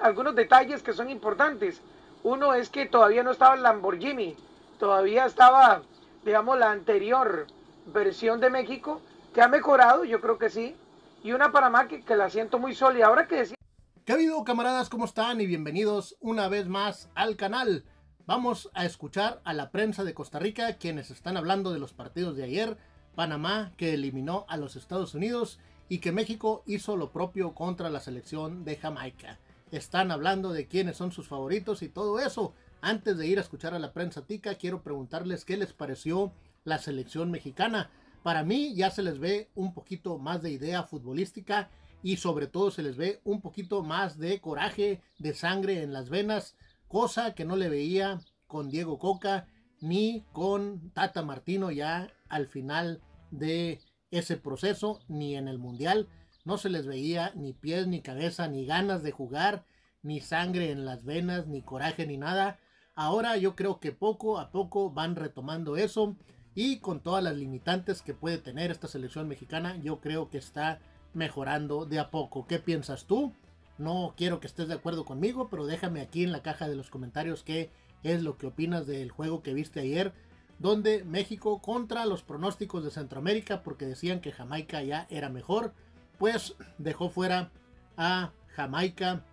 algunos detalles que son importantes. Uno es que todavía no estaba el Lamborghini, todavía estaba, digamos, la anterior versión de México, que ha mejorado, yo creo que sí, y una Panamá que la siento muy sólida. Ahora que decía... ¿Qué ha habido, camaradas? ¿Cómo están? Y bienvenidos una vez más al canal. Vamos a escuchar a la prensa de Costa Rica, quienes están hablando de los partidos de ayer. Panamá, que eliminó a los Estados Unidos, y que México hizo lo propio contra la selección de Jamaica. Están hablando de quiénes son sus favoritos y todo eso. Antes de ir a escuchar a la prensa tica, quiero preguntarles qué les pareció la selección mexicana. Para mí ya se les ve un poquito más de idea futbolística y sobre todo se les ve un poquito más de coraje, de sangre en las venas, cosa que no le veía con Diego Coca ni con Tata Martino ya al final de ese proceso, ni en el Mundial. No se les veía ni pies, ni cabeza, ni ganas de jugar, ni sangre en las venas, ni coraje, ni nada. Ahora yo creo que poco a poco van retomando eso, y con todas las limitantes que puede tener esta selección mexicana, yo creo que está mejorando de a poco. ¿Qué piensas tú? No quiero que estés de acuerdo conmigo, pero déjame aquí en la caja de los comentarios qué es lo que opinas del juego que viste ayer, donde México, contra los pronósticos de Centroamérica, porque decían que Jamaica ya era mejor, pues dejó fuera a Jamaica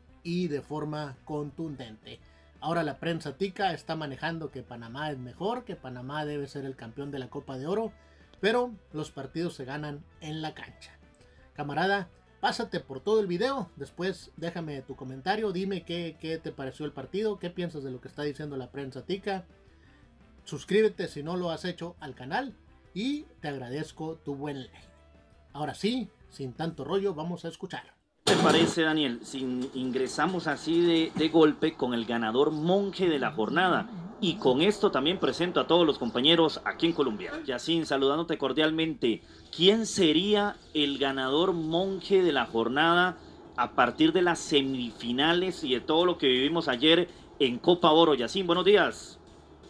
y de forma contundente. Ahora la prensa tica está manejando que Panamá es mejor, que Panamá debe ser el campeón de la Copa de Oro, pero los partidos se ganan en la cancha. Camarada, pásate por todo el video, después déjame tu comentario, dime qué te pareció el partido, qué piensas de lo que está diciendo la prensa tica. Suscríbete si no lo has hecho al canal y te agradezco tu buen like. Ahora sí, sin tanto rollo, vamos a escuchar. ¿Qué te parece, Daniel, si ingresamos así de golpe con el ganador monje de la jornada? Y con esto también presento a todos los compañeros aquí en Colombia. Yacine, saludándote cordialmente. ¿Quién sería el ganador monje de la jornada a partir de las semifinales y de todo lo que vivimos ayer en Copa Oro? Yacine, buenos días.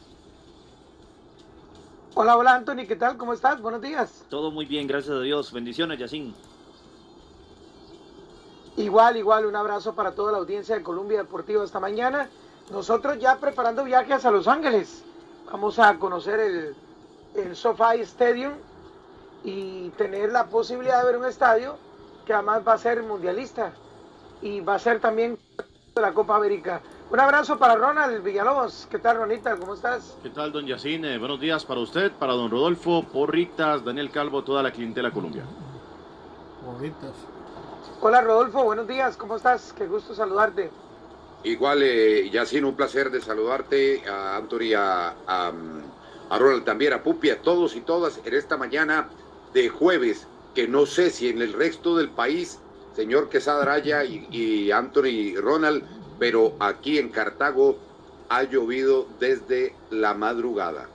Hola, hola Anthony, ¿qué tal? ¿Cómo estás? Buenos días. Todo muy bien, gracias a Dios. Bendiciones, Yacine. Igual, un abrazo para toda la audiencia de Colombia Deportivo esta mañana. Nosotros ya preparando viajes a Los Ángeles. Vamos a conocer el SoFi Stadium y tener la posibilidad de ver un estadio que además va a ser mundialista y va a ser también de la Copa América. Un abrazo para Ronald Villalobos. ¿Qué tal, Ronita? ¿Cómo estás? ¿Qué tal, don Yacine? Buenos días para usted, para don Rodolfo, Porritas, Daniel Calvo, toda la clientela Colombia. Porritas. Hola, Rodolfo. Buenos días. ¿Cómo estás? Qué gusto saludarte. Igual, Yacine, un placer de saludarte, a Anthony, a Ronald también, a Pupi, a todos y todas en esta mañana de jueves, que no sé si en el resto del país, señor Quesada Araya y Anthony Ronald, pero aquí en Cartago ha llovido desde la madrugada.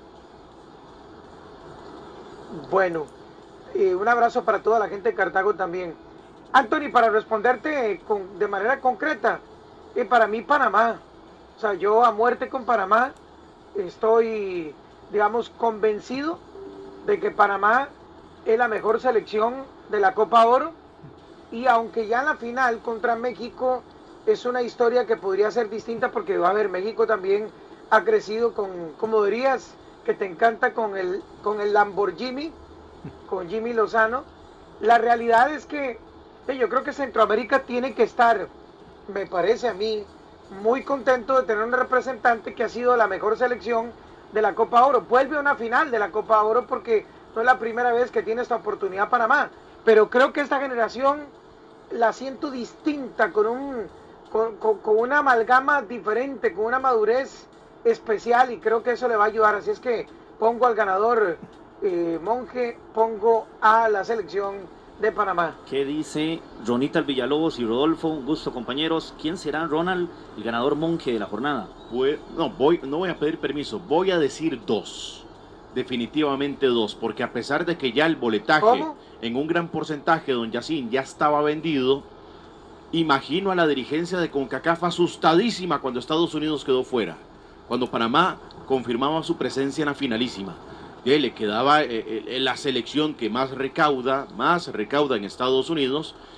Bueno, un abrazo para toda la gente de Cartago también. Anthony, para responderte de manera concreta, para mí Panamá, o sea, yo a muerte con Panamá, estoy, digamos, convencido de que Panamá es la mejor selección de la Copa Oro, y aunque ya en la final contra México es una historia que podría ser distinta, porque va a ver, México también ha crecido con, como dirías, que te encanta con el Lamborghini, con Jimmy Lozano. La realidad es que yo creo que Centroamérica tiene que estar, me parece a mí, muy contento de tener un representante que ha sido la mejor selección de la Copa Oro. Vuelve a una final de la Copa Oro porque no es la primera vez que tiene esta oportunidad Panamá, pero creo que esta generación la siento distinta, con una amalgama diferente, con una madurez especial, y creo que eso le va a ayudar. Así es que pongo al ganador monje, pongo a la selección de Panamá. ¿Qué dice Ronita Villalobos y Rodolfo? Un gusto, compañeros. ¿Quién será, Ronald, el ganador monje de la jornada? No voy a pedir permiso, voy a decir dos. Definitivamente dos, porque a pesar de que ya el boletaje en un gran porcentaje, don Yacine, ya estaba vendido, imagino a la dirigencia de CONCACAF asustadísima cuando Estados Unidos quedó fuera, cuando Panamá confirmaba su presencia en la finalísima. Le quedaba la selección que más recauda en Estados Unidos,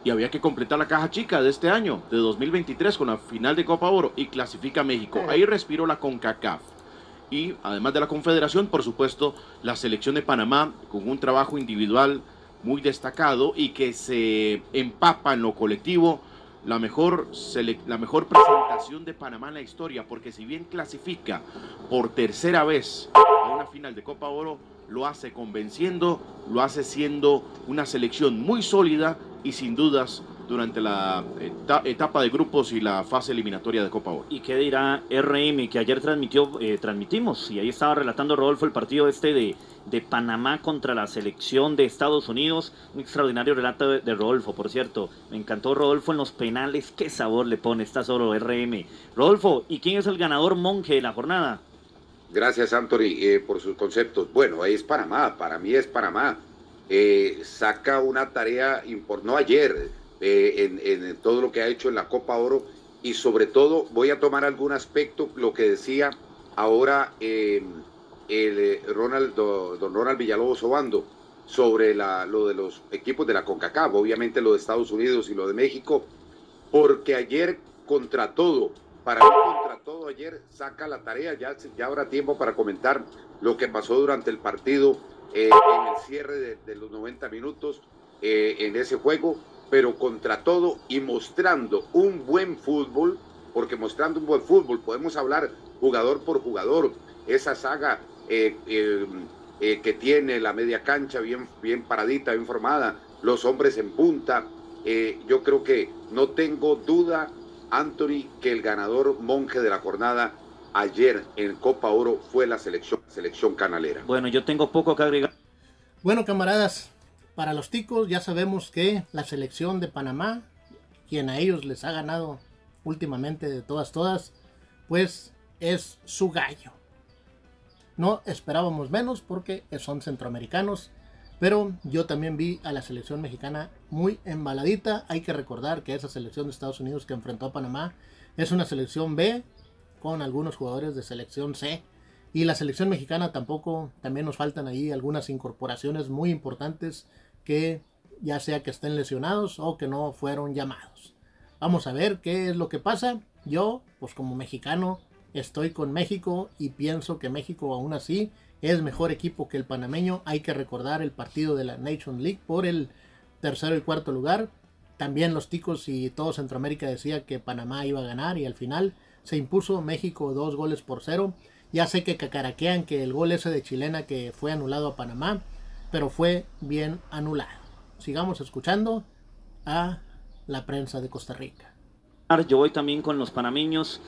y había que completar la caja chica de este año, de 2023, con la final de Copa Oro, y clasifica México. Ahí respiró la CONCACAF. Y además de la Confederación, por supuesto, la selección de Panamá, con un trabajo individual muy destacado y que se empapa en lo colectivo, la mejor presentación de Panamá en la historia, porque si bien clasifica por tercera vez a una final de Copa Oro, lo hace convenciendo, lo hace siendo una selección muy sólida y sin dudas durante la etapa de grupos y la fase eliminatoria de Copa Oro. ¿Y qué dirá RM, que ayer transmitimos, y ahí estaba relatando Rodolfo el partido de Panamá contra la selección de Estados Unidos? Un extraordinario relato de Rodolfo, por cierto. Me encantó Rodolfo en los penales. Qué sabor le pone, está solo RM. Rodolfo, ¿y quién es el ganador monje de la jornada? Gracias, Anthony, por sus conceptos. Bueno, es Panamá, para mí es Panamá. Saca una tarea importante, no ayer, en todo lo que ha hecho en la Copa Oro, y sobre todo voy a tomar algún aspecto, lo que decía ahora don Ronald Villalobos Obando, sobre lo de los equipos de la CONCACAF, obviamente lo de Estados Unidos y lo de México, porque ayer contra todo, para mí contra todo ayer saca la tarea, ya habrá tiempo para comentar lo que pasó durante el partido, en el cierre de los 90 minutos en ese juego, pero contra todo y mostrando un buen fútbol, porque mostrando un buen fútbol podemos hablar jugador por jugador, esa saga que tiene la media cancha bien paradita, bien formada, los hombres en punta, yo creo que no tengo duda, Anthony, que el ganador monje de la jornada ayer en Copa Oro fue la selección canalera. Bueno, yo tengo poco que agregar. Bueno, camaradas, para los ticos ya sabemos que la selección de Panamá, quien a ellos les ha ganado últimamente de todas, pues es su gallo. No esperábamos menos porque son centroamericanos, pero yo también vi a la selección mexicana muy embaladita. Hay que recordar que esa selección de Estados Unidos que enfrentó a Panamá es una selección B con algunos jugadores de selección C. Y la selección mexicana tampoco, también nos faltan ahí algunas incorporaciones muy importantes que ya sea que estén lesionados o que no fueron llamados. Vamos a ver qué es lo que pasa. Yo, pues como mexicano, estoy con México y pienso que México aún así es mejor equipo que el panameño. Hay que recordar el partido de la Nation League por el tercero y cuarto lugar. También los ticos y todo Centroamérica decía que Panamá iba a ganar y al final se impuso México 2-0. Ya sé que cacaraquean que el gol ese de chilena que fue anulado a Panamá, pero fue bien anulado. Sigamos escuchando a la prensa de Costa Rica. Yo voy también con los panameños,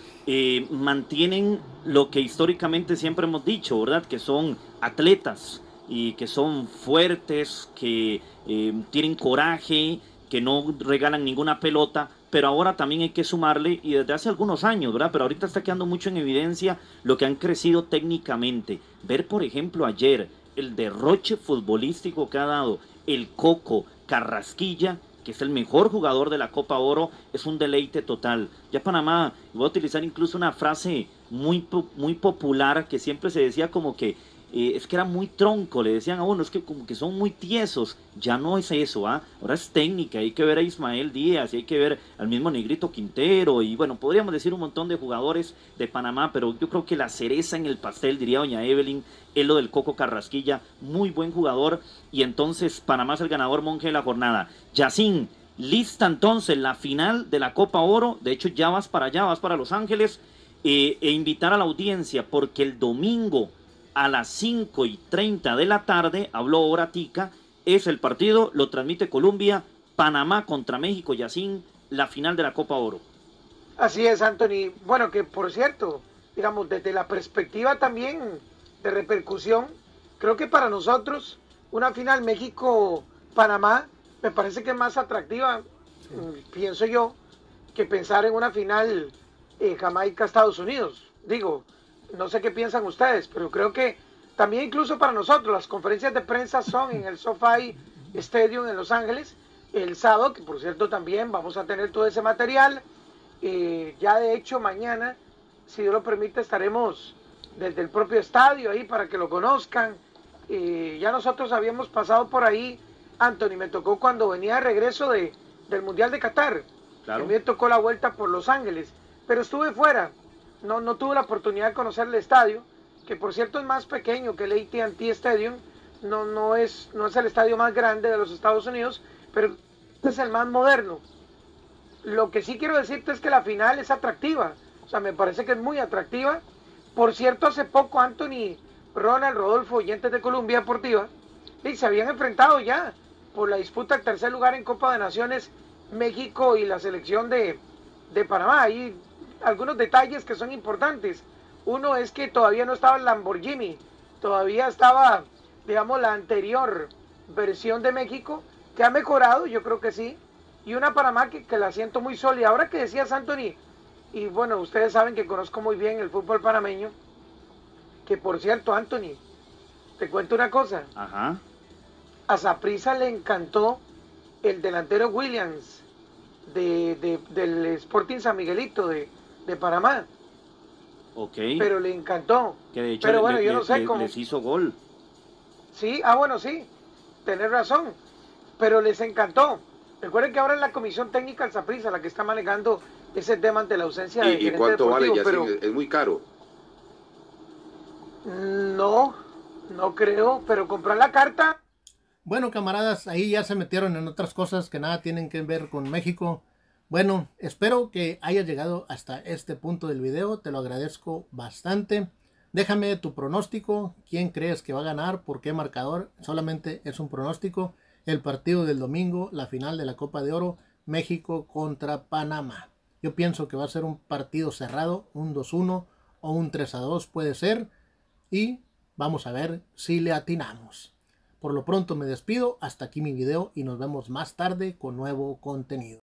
mantienen lo que históricamente siempre hemos dicho, ¿verdad? Que son atletas y que son fuertes, que tienen coraje, que no regalan ninguna pelota, pero ahora también hay que sumarle, y desde hace algunos años, ¿verdad? Pero ahorita está quedando mucho en evidencia lo que han crecido técnicamente. Ver, por ejemplo, ayer el derroche futbolístico que ha dado el Coco Carrasquilla, que es el mejor jugador de la Copa Oro, es un deleite total. Ya Panamá, voy a utilizar incluso una frase muy popular que siempre se decía como que es que era muy tronco, le decían a uno, es que como que son muy tiesos. Ya no es eso, ahora es técnica. Hay que ver a Ismael Díaz, y hay que ver al mismo Negrito Quintero, y bueno, podríamos decir un montón de jugadores de Panamá, pero yo creo que la cereza en el pastel, diría doña Evelyn, es lo del Coco Carrasquilla, muy buen jugador, y entonces Panamá es el ganador monje de la jornada. Yacín, lista entonces la final de la Copa Oro, de hecho ya vas para allá, vas para Los Ángeles, e invitar a la audiencia, porque el domingo a las 5:30 de la tarde, habló Hora Tica, es el partido, lo transmite Colombia, Panamá contra México, Yacín, la final de la Copa Oro. Así es, Anthony. Bueno, que por cierto, digamos, desde la perspectiva también de repercusión, creo que para nosotros una final México-Panamá me parece que es más atractiva, pienso yo, que pensar en una final Jamaica-Estados Unidos. Digo, no sé qué piensan ustedes, pero creo que también incluso para nosotros las conferencias de prensa son en el SoFi Stadium en Los Ángeles el sábado, que por cierto también vamos a tener todo ese material. Ya de hecho mañana, si Dios lo permite, estaremos desde el propio estadio ahí para que lo conozcan. Ya nosotros habíamos pasado por ahí, Anthony, me tocó cuando venía de regreso de del Mundial de Qatar. Claro. A mí me tocó la vuelta por Los Ángeles, pero estuve fuera. No tuve la oportunidad de conocer el estadio, que por cierto es más pequeño que el AT&T Stadium. No es el estadio más grande de los Estados Unidos, pero es el más moderno. Lo que sí quiero decirte es que la final es atractiva. O sea, me parece que es muy atractiva. Por cierto, hace poco Anthony, Ronald, Rodolfo, oyentes de Colombia Deportiva, y se habían enfrentado ya por la disputa del tercer lugar en Copa de Naciones, México y la selección de Panamá. Hay algunos detalles que son importantes. Uno es que todavía no estaba el Lamborghini, todavía estaba, digamos, la anterior versión de México, que ha mejorado, yo creo que sí, y una Panamá que la siento muy sólida. Ahora que decías, Anthony, y bueno, ustedes saben que conozco muy bien el fútbol panameño, que por cierto, Anthony, te cuento una cosa. Ajá. A Saprissa le encantó el delantero Williams del Sporting San Miguelito de Panamá. Ok. Pero le encantó. Que de hecho pero bueno, yo no sé cómo. les hizo gol. Sí, bueno, sí, tenés razón. Pero les encantó. Recuerden que ahora es la comisión técnica del Saprissa la que está manejando ese tema ante la ausencia de ¿Y gerente cuánto vale, deportivo, Yacine? Es muy caro. No creo, pero comprar la carta. Bueno, camaradas, ahí ya se metieron en otras cosas que nada tienen que ver con México. Bueno, espero que hayas llegado hasta este punto del video, te lo agradezco bastante. Déjame tu pronóstico, quién crees que va a ganar, por qué marcador, solamente es un pronóstico. El partido del domingo, la final de la Copa de Oro, México contra Panamá. Yo pienso que va a ser un partido cerrado, un 2-1 o un 3-2 puede ser. Y vamos a ver si le atinamos. Por lo pronto me despido, hasta aquí mi video y nos vemos más tarde con nuevo contenido.